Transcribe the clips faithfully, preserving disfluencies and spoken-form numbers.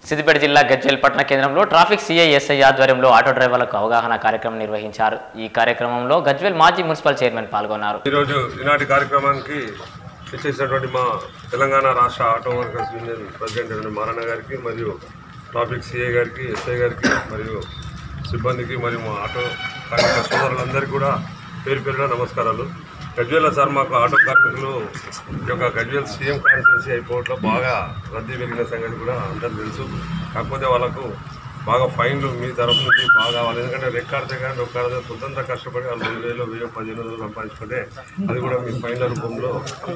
సిద్దిపేట జిల్లా గజ్వేల్ పట్టణ కేంద్రంలో ట్రాఫిక్ సిఐ ఎస్ఐ ఆధ్వర్యంలో ఆటో డ్రైవర్లకు అవగాహన కార్యక్రమం నిర్వహించారు. ఈ కార్యక్రమంలో గజ్వేల్ మాజీ మున్సిపల్ చైర్మన్ పాల్గొన్నారు. ఈరోజు ఈనాటి కార్యక్రమానికి ఇచ్చేసినటువంటి మా తెలంగాణ రాష్ట్ర auto workers union president Maranna గారికి మరియు ట్రాఫిక్ సిఐ గారికి ఎస్ఐ గారికి మరియు సిబ్బందికి మరియు మా ఆటో కార్మిక సోదరులందరికీ కూడా పేరు పేరుగా నమస్కారాలు. గజ్వేల్ సార్ మాకు ఆటో కార్మికులు ఈ యొక్క గజ్వేల్ సీఎం కాన్స్టిట్యున్సీ అయిపోవట్లో బాగా రద్దీ పెరిగిన సంగతి కూడా అందరూ తెలుసు. కాకపోతే వాళ్ళకు బాగా ఫైన్లు మీ తరఫు నుంచి బాగా వాళ్ళు ఎందుకంటే రెక్కాడితే కానీ ఒక్కడితే పొద్దుంతా కష్టపడి వాళ్ళు రెండు వేలు వెయ్యి పదిహేను రోజులు సంపాదించుకుంటే అది కూడా మీ ఫైన్ల రూపంలో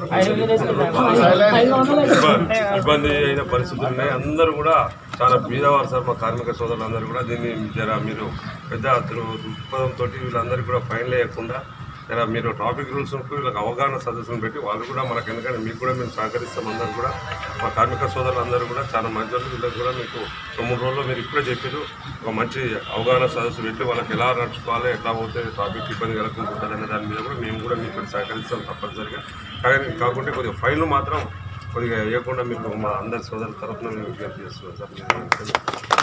ఇబ్బంది అయిన పరిస్థితులు ఉన్నాయి. అందరూ కూడా చాలా బీదవారు సార్ మా కార్మిక సోదరులు అందరూ కూడా దీన్ని జర మీరు పెద్ద దృక్పథంతో వీళ్ళందరికీ కూడా ఫైన్లు వేయకుండా ఇలా మీరు ట్రాఫిక్ రూల్స్ వీళ్ళకి అవగాహన సదస్సును పెట్టి వాళ్ళు కూడా మనకు ఎందుకంటే మీకు కూడా మేము సహకరిస్తాం. అందరూ కూడా మా కార్మిక సోదరులు అందరూ కూడా చాలా మంచి వాళ్ళు. వీళ్ళకి కూడా మీకు మూడు రోజుల్లో మీరు ఇప్పుడే చెప్పారు ఒక మంచి అవగాహన సదస్సు పెట్టి వాళ్ళకి ఎలా నడుచుకోవాలి, ఎట్లా పోతే ట్రాఫిక్ ఇబ్బంది కలుగుతుంటారనే దాని మీద కూడా మేము కూడా మీకు సహకరిస్తాం తప్పనిసరిగా. కానీ కాకుంటే కొద్దిగా ఫైన్లు మాత్రం కొద్దిగా వేయకుండా మీకు మా అందరి సోదరుల తరఫున మేము విజ్ఞప్తి చేస్తున్నాం సార్.